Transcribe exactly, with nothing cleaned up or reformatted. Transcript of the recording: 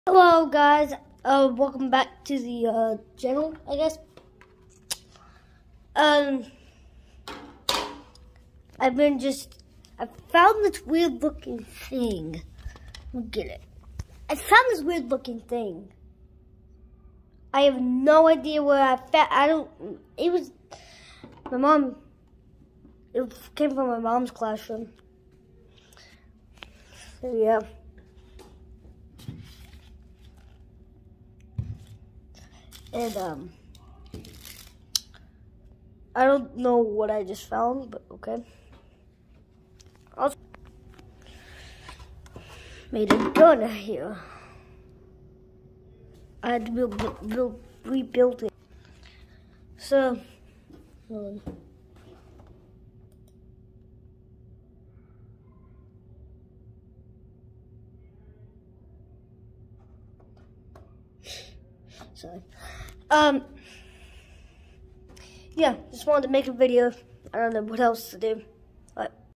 Hello guys, uh, welcome back to the uh, channel, I guess. Um, I've been just, I found this weird looking thing. Look at it. I found this weird looking thing. I have no idea where I found, I don't, it was, my mom, it came from my mom's classroom. So yeah. And, um, I don't know what I just found, but okay. Also made a gun here. I had to build, build, rebuild it. So, hold on. Sorry. Um, yeah, just wanted to make a video. I don't know what else to do, but